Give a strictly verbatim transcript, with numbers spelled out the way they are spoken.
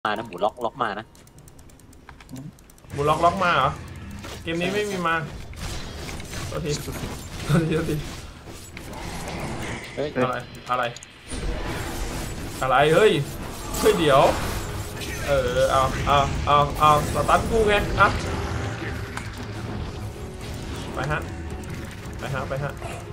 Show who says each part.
Speaker 1: มานะหมูล็อกล็อกมานะ
Speaker 2: หมูล็อกล็อกมาเหรอเกมนี้ไม่มีมาตัวทีตัวทีตัวที
Speaker 1: เฮ้ย
Speaker 2: อะไรอะไรอะไรเฮ้ยเฮ้ยเดี๋ยวเออเอาเอาเอาเอาสตันกูไงอ่ะไปฮะไปฮะไปฮะ